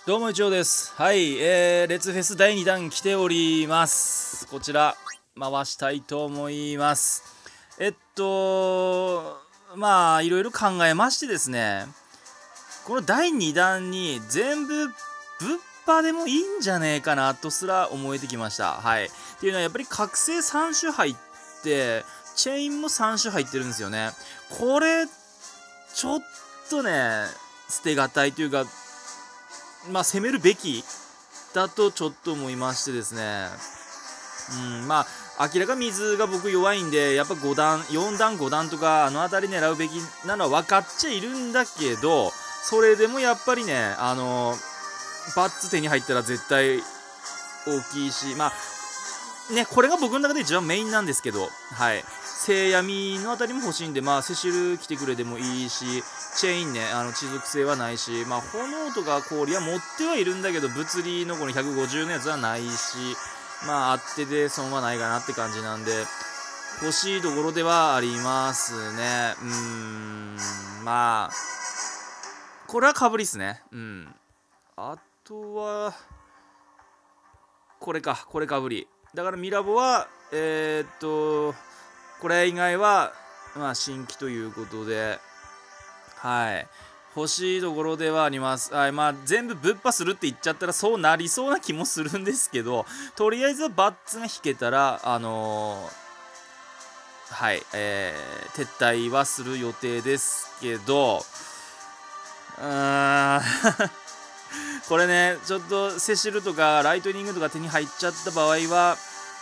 どうも一応です。はい、レッツフェス第2弾来ております。こちら回したいと思います。まあいろいろ考えましてですね、この第2弾に全部ぶっぱでもいいんじゃねえかなとすら思えてきました。はい。っていうのはやっぱり覚醒3種入ってチェインも3種入ってるんですよね。これちょっとね捨てがたいというか、まあ攻めるべきだとちょっと思いましてですね。まあ明らか水が僕弱いんで、やっぱ5段4段5段とかあの辺り狙うべきなのは分かっちゃいるんだけど、それでもやっぱりねバッツ手に入ったら絶対大きいし、まあね、これが僕の中で一番メインなんですけど、はい、聖闇のあたりも欲しいんで、まあセシル来てくれてもいいし、チェインね、地続性はないし、まあ炎とか氷は持ってはいるんだけど、物理のこの150のやつはないし、まああってで損はないかなって感じなんで、欲しいところではありますね。まあこれはかぶりっすね。あとはこれか、これかぶりだからミラボはこれ以外はまあ新規ということで、はい、欲しいところではあります。はい、まあ全部ぶっぱするって言っちゃったらそうなりそうな気もするんですけど、とりあえずはバッツが引けたらはい、撤退はする予定ですけど、これね、ちょっとセシルとかライトニングとか手に入っちゃった場合は、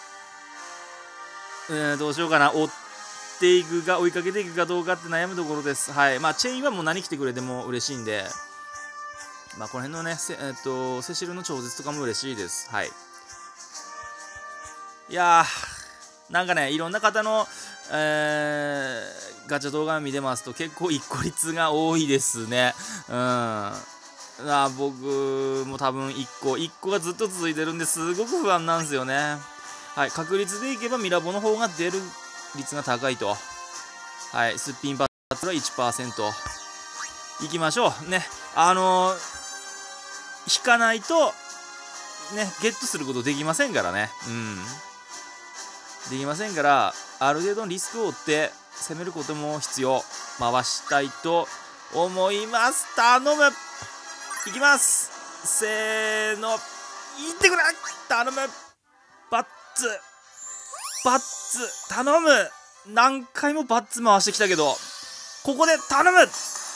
どうしようかな、追っていくか追いかけていくかどうかって悩むところです。はい、まあチェインはもう何来てくれても嬉しいんで、まあこの辺のねセシルの超絶とかも嬉しいです。はい。いやー、なんかね、いろんな方の、ガチャ動画見てますと結構1個率が多いですね。僕も多分1個がずっと続いてるんですごく不安なんですよね。はい、確率でいけばミラボの方が出る率が高いと。はい、すっぴんバットは 1% いきましょうね。引かないとねゲットすることできませんからね。できませんから、ある程度のリスクを負って攻めることも必要。回したいと思います。頼む、いきます。せーの、いってくれ、頼む。バッツ頼む。何回もバッツ回してきたけど、ここで頼む1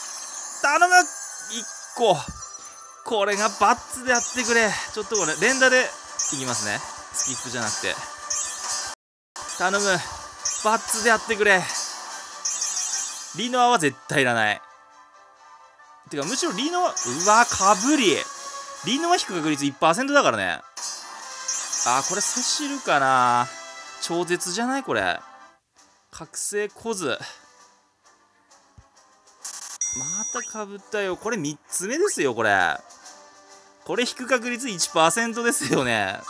個、これがバッツでやってくれ。ちょっとこれ連打でいきますね、スキップじゃなくて。頼む、バッツでやってくれ。リノアは絶対いらない。てかむしろリノア、うわかぶり、リノア引く確率 1% だからね。これセシルかな。超絶じゃないこれ。覚醒コズまたかぶったよ。これ3つ目ですよ。これ引く確率 1% ですよね。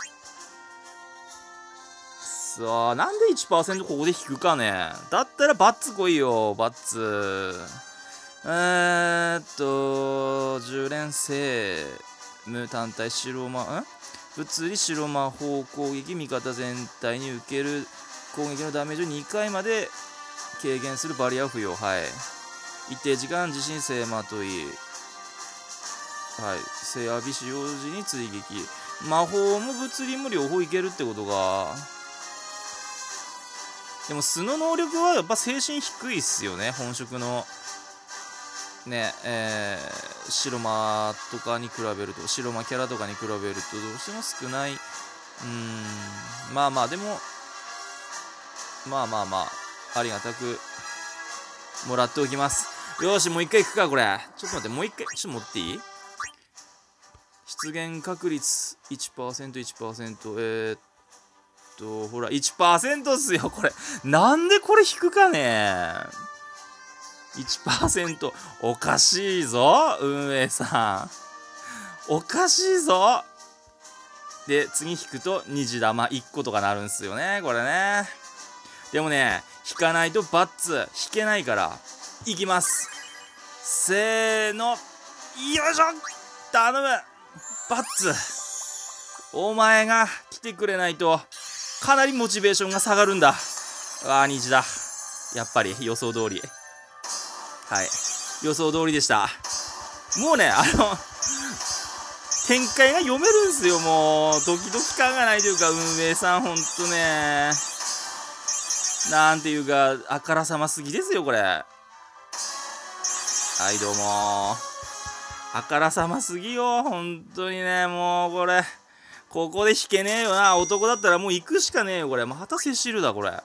さあ、なんで 1% ここで引くかね。だったらバッツ来いよ、バッツ。10連星無単体白物理白魔法攻撃、味方全体に受ける攻撃のダメージを2回まで軽減するバリア付与。はい、一定時間自身性まとい、はい、聖アビ使用時に追撃、魔法も物理も両方いけるってことが。でも素の能力はやっぱ精神低いっすよね、本職のね。白魔とかに比べると、白魔キャラとかに比べるとどうしても少ない。まあまあでもまあありがたくもらっておきます。よし、もう一回いくか。これちょっと待って、もう一回ちょっと持っていい？出現確率 1%。ほら 1% っすよ。これなんでこれ引くかね。 1% おかしいぞ運営さん、おかしいぞ。で次引くと虹玉1個とかなるんすよね、これね。でもね、引かないとバッツ引けないから。いきます。せーの、よいしょ、頼む。 バッツ、お前が来てくれないとかなりモチベーションが下がるんだ。虹だ。やっぱり予想通り。はい、予想通りでした。もうね、展開が読めるんすよ。もうドキドキ感がないというか、運営さんほんとね、なんていうかあからさますぎですよこれ。はい、どうも。あからさますぎよ本当にね。もうこれここで引けねえよな。男だったらもう行くしかねえよこれ。またセシルだこれ。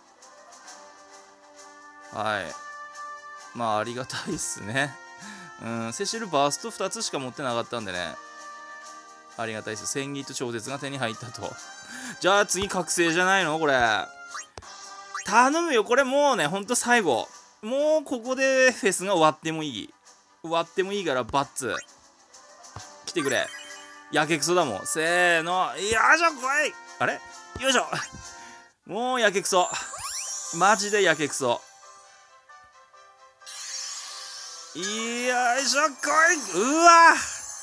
はい、まあありがたいっすね。セシルバースト2つしか持ってなかったんでね、ありがたいっす。戦技と超絶が手に入ったと。じゃあ次覚醒じゃないのこれ。頼むよこれ。もうねほんと最後、もうここでフェスが終わってもいい。終わってもいいからバッツ来てくれ。やけくそだもん。せーの、よいしょ来い。あれよいしょ。もうやけくそ、マジでやけくそ。よいしょ来い。うわ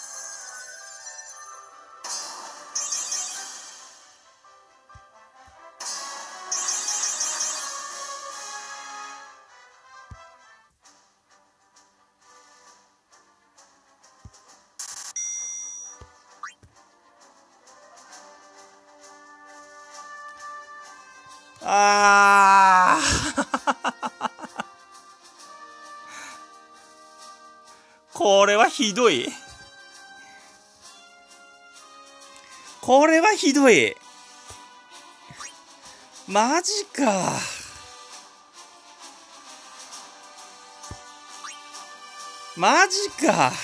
これはひどい。これはひどい。マジか。マジか。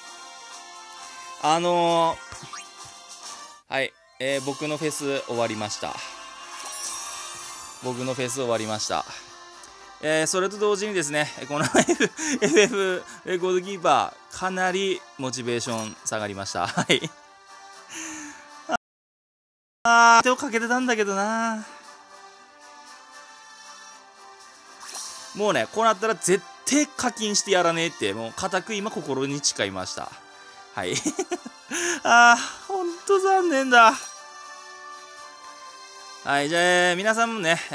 はい、僕のフェス終わりました。僕のフェス終わりました。それと同時にですね、この FF レコードキーパー、かなりモチベーション下がりました。はい。手をかけてたんだけどな。もうね、こうなったら絶対課金してやらねえって、もう固く今心に誓いました。はい。ほんと残念だ。はい、じゃあ、皆さんもね、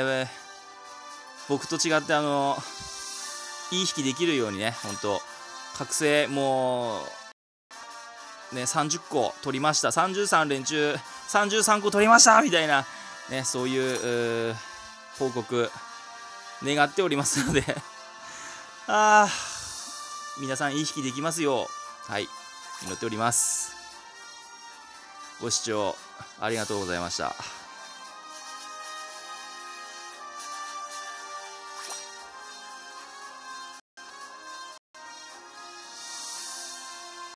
僕と違っていい引きできるようにね、ほんと覚醒もうね30個取りました。33連中33個取りましたみたいなね、そういう報告願っておりますので皆さんいい引きできますよう、はい、祈っております。ご視聴ありがとうございました。